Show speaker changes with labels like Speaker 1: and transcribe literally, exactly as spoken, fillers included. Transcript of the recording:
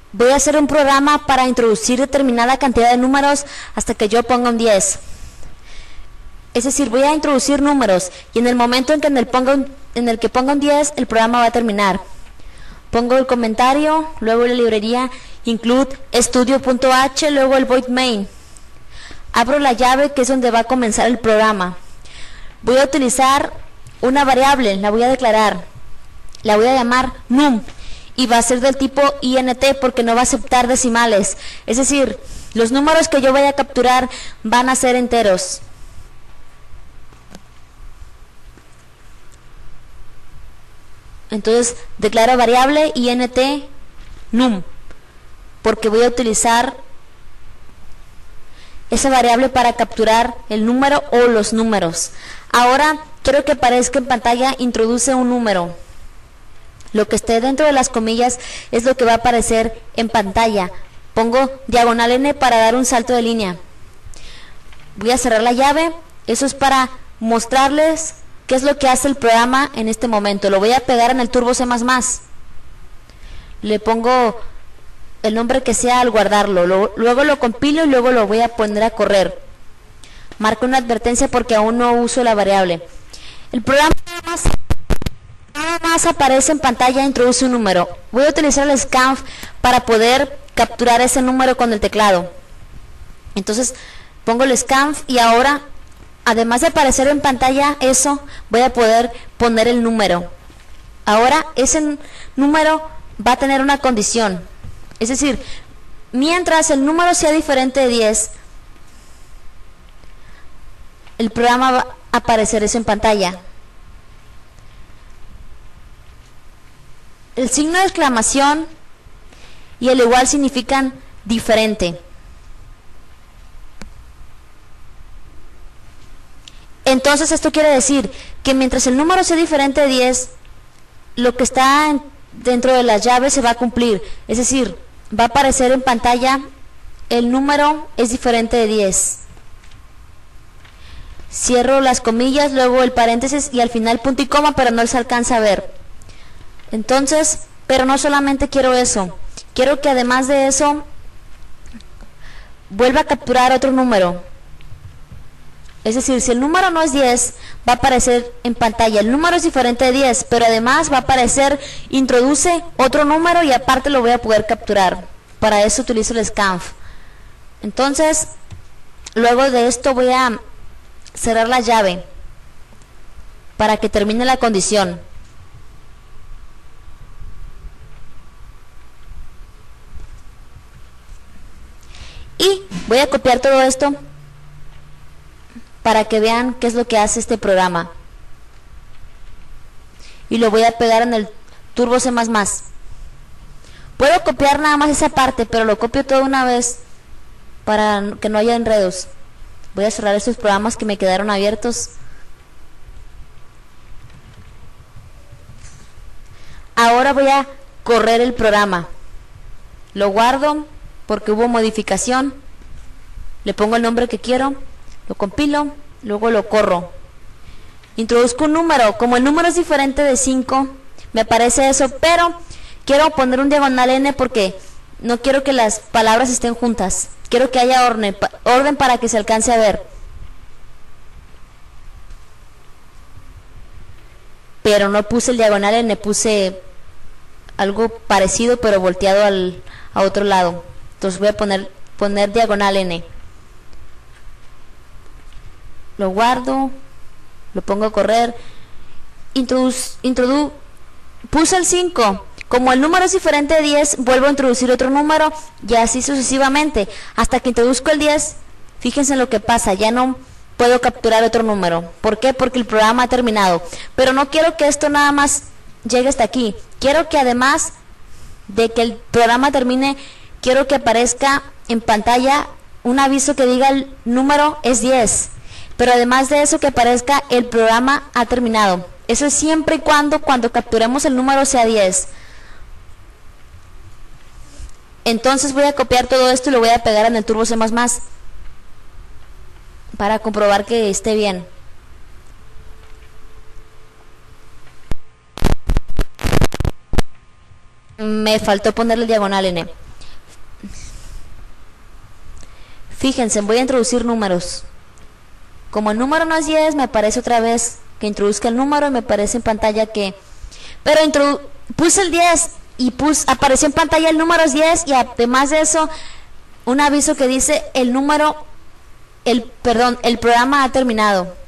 Speaker 1: voy a hacer un programa para introducir determinada cantidad de números hasta que yo ponga un diez. Es decir, voy a introducir números y en el momento en que en el, ponga un, en el que ponga un diez, el programa va a terminar. Pongo el comentario, luego la librería include studio.h, luego el void main. Abro la llave, que es donde va a comenzar el programa. Voy a utilizar una variable, la voy a declarar. La voy a llamar num y va a ser del tipo int porque no va a aceptar decimales. Es decir, los números que yo vaya a capturar van a ser enteros. Entonces declaro variable int num porque voy a utilizar esa variable para capturar el número o los números. Ahora quiero que aparezca en pantalla introduce un número. Lo que esté dentro de las comillas es lo que va a aparecer en pantalla. Pongo diagonal n para dar un salto de línea. Voy a cerrar la llave. Eso es para mostrarles qué es lo que hace el programa en este momento. Lo voy a pegar en el Turbo C más más. Le pongo el nombre que sea al guardarlo. Lo, luego lo compilo y luego lo voy a poner a correr. Marco una advertencia porque aún no uso la variable. El programa nada más, nada más aparece en pantalla, introduce un número. Voy a utilizar el scanf para poder capturar ese número con el teclado. Entonces pongo el scanf y ahora, además de aparecer en pantalla eso, voy a poder poner el número. Ahora ese número va a tener una condición. Es decir, mientras el número sea diferente de diez, el programa va a aparecer eso en pantalla. El signo de exclamación y el igual significan diferente. Entonces esto quiere decir que mientras el número sea diferente de diez, lo que está en, dentro de las llaves se va a cumplir. Es decir, va a aparecer en pantalla el número es diferente de diez. Cierro las comillas, luego el paréntesis y al final punto y coma, pero no se alcanza a ver. Entonces, pero no solamente quiero eso, quiero que además de eso vuelva a capturar otro número. Es decir, si el número no es diez, va a aparecer en pantalla el número es diferente de diez, pero además va a aparecer introduce otro número y aparte lo voy a poder capturar. Para eso utilizo el scanf. Entonces, luego de esto voy a cerrar la llave para que termine la condición. Y voy a copiar todo esto para que vean qué es lo que hace este programa. Y lo voy a pegar en el Turbo C más más. Puedo copiar nada más esa parte, pero lo copio todo una vez para que no haya enredos. Voy a cerrar estos programas que me quedaron abiertos. Ahora voy a correr el programa. Lo guardo porque hubo modificación. Le pongo el nombre que quiero. Lo compilo, luego lo corro. Introduzco un número. Como el número es diferente de cinco, me aparece eso, pero quiero poner un diagonal n porque no quiero que las palabras estén juntas. Quiero que haya orden, orden para que se alcance a ver. Pero no puse el diagonal n, puse algo parecido pero volteado al, a otro lado. Entonces voy a poner, poner diagonal n. Lo guardo, lo pongo a correr, introduce, introdu, puse el cinco, como el número es diferente de diez, vuelvo a introducir otro número y así sucesivamente, hasta que introduzco el diez, fíjense en lo que pasa, ya no puedo capturar otro número. ¿Por qué? Porque el programa ha terminado, pero no quiero que esto nada más llegue hasta aquí, quiero que además de que el programa termine, quiero que aparezca en pantalla un aviso que diga el número es diez. Pero además de eso que aparezca el programa ha terminado. Eso es siempre y cuando cuando capturemos el número sea diez. Entonces voy a copiar todo esto y lo voy a pegar en el Turbo C más más para comprobar que esté bien. Me faltó ponerle diagonal n. Fíjense, voy a introducir números. Como el número no es diez, me aparece otra vez que introduzca el número y me aparece en pantalla que... Pero puse el diez y puse, apareció en pantalla el número es diez y además de eso, un aviso que dice el número, el perdón, el programa ha terminado.